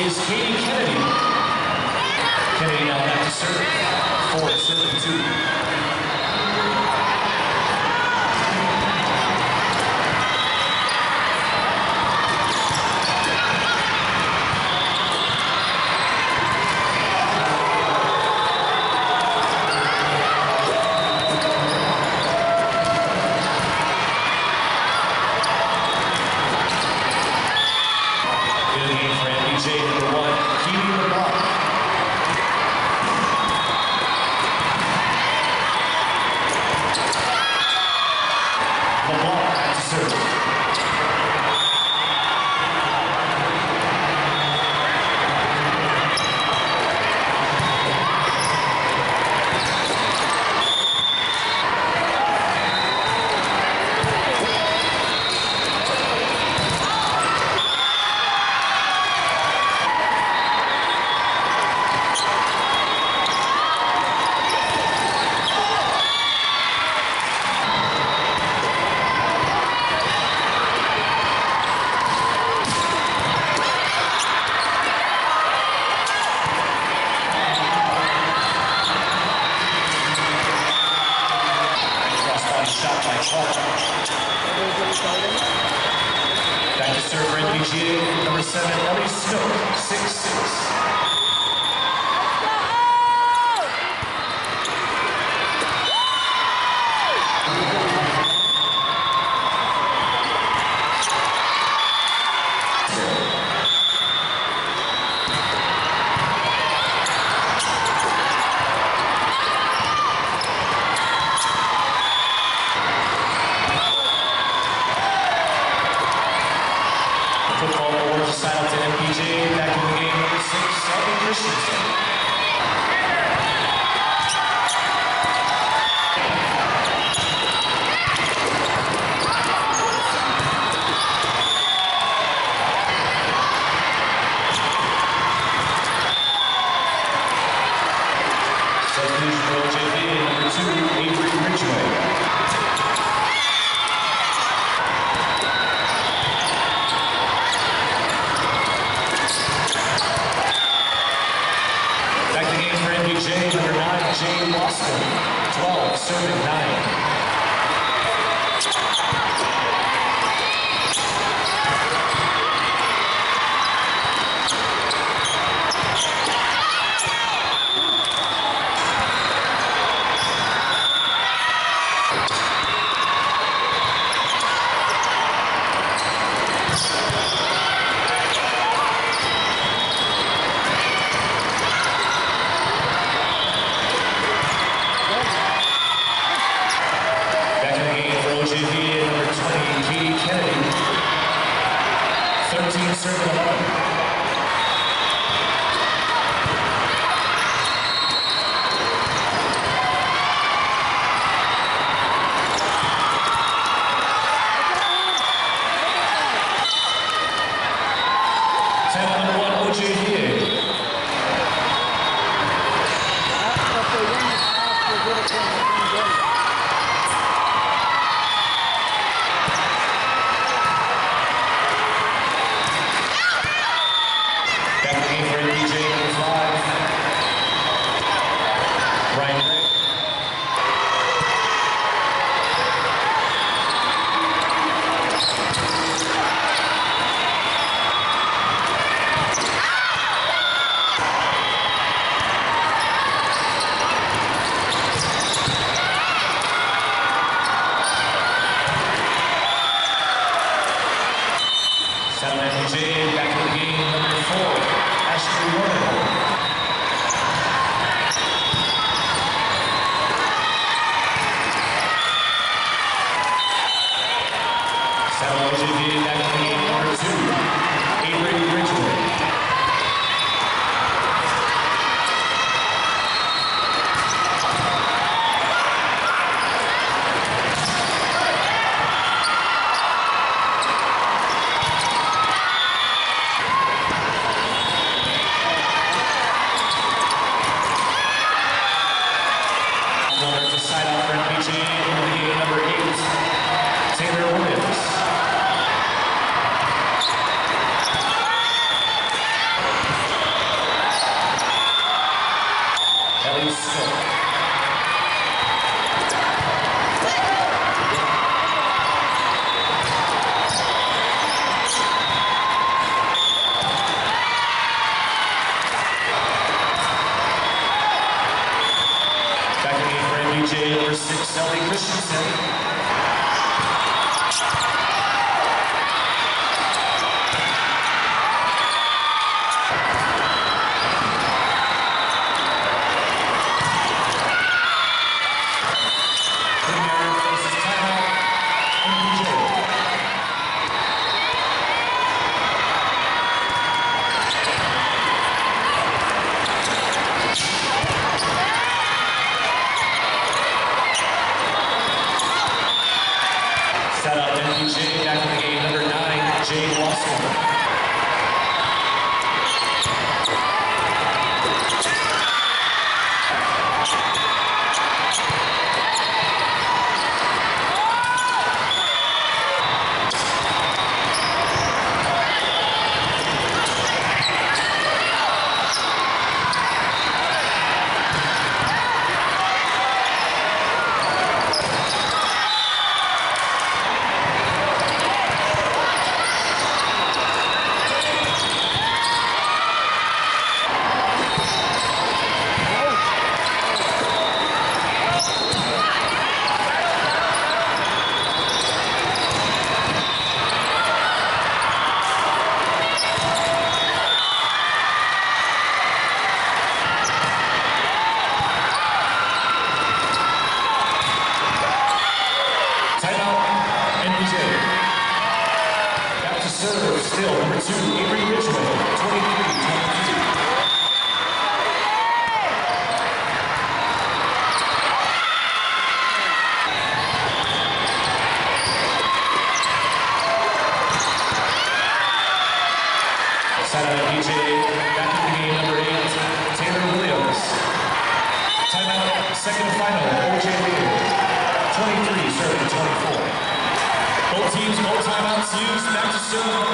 is Katie Kennedy. Kennedy now back to serve. 4-7-2. Back to serve for NPJ, number 7, Ellie Snook, 6-6. Football awards assigned to NPJ, back in the game, number 6, Selby Christensen. Substitution for OJVA, number 2, Avery Ridgeway. NPJ, number 9, Jay Boston, 12, serving 9. OJVA, number 20, Katie Kennedy, 13, serving 11. Number 1, OJVA. NPJ, back in the game, number 4, Ashley Warner. OJVA, back in the game, number 2, Avery Ridgeway. Side out for NPJ, in the game, number 8, Taylor Williams. NPJ, back in the game, number 9, Jade Wasserman. Serve still, number 2, Avery Ridgeway, 23-22. Side out NPJ, back in the game, number 8, Taylor Williams. Timeout, second and final, OJVA, 23, serving 24. Both teams, both timeouts used, back to serve.